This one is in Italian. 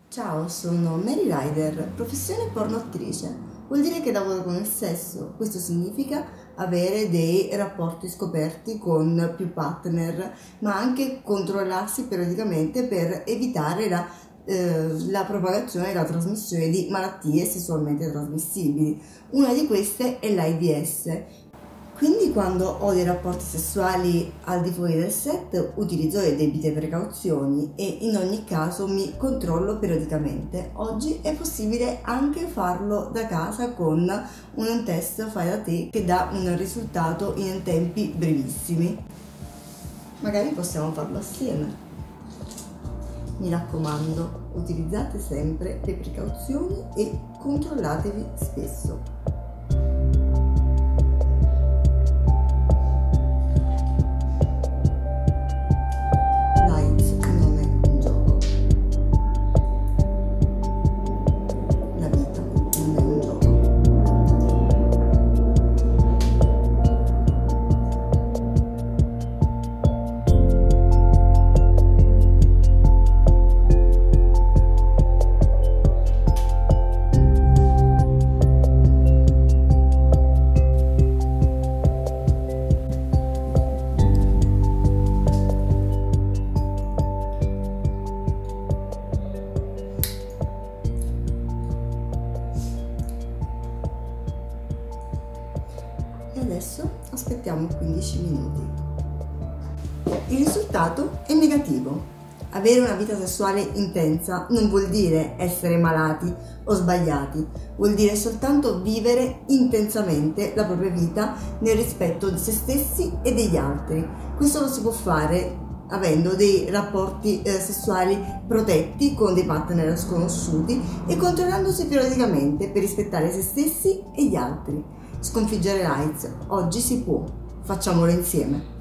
Ciao, sono Mary Rider, professione pornoattrice. Vuol dire che lavoro con il sesso. Questo significa avere dei rapporti scoperti con più partner, ma anche controllarsi periodicamente per evitare la propagazione e la trasmissione di malattie sessualmente trasmissibili. Una di queste è l'AIDS. Quindi quando ho dei rapporti sessuali al di fuori del set utilizzo le debite precauzioni e in ogni caso mi controllo periodicamente. Oggi è possibile anche farlo da casa con un test fai da te che dà un risultato in tempi brevissimi. Magari possiamo farlo assieme. Mi raccomando, utilizzate sempre le precauzioni e controllatevi spesso. E adesso aspettiamo 15 minuti. Il risultato è negativo. Avere una vita sessuale intensa non vuol dire essere malati o sbagliati, vuol dire soltanto vivere intensamente la propria vita nel rispetto di se stessi e degli altri. Questo lo si può fare avendo dei rapporti sessuali protetti con dei partner sconosciuti e controllandosi periodicamente per rispettare se stessi e gli altri. Sconfiggere l'AIDS oggi si può, facciamolo insieme.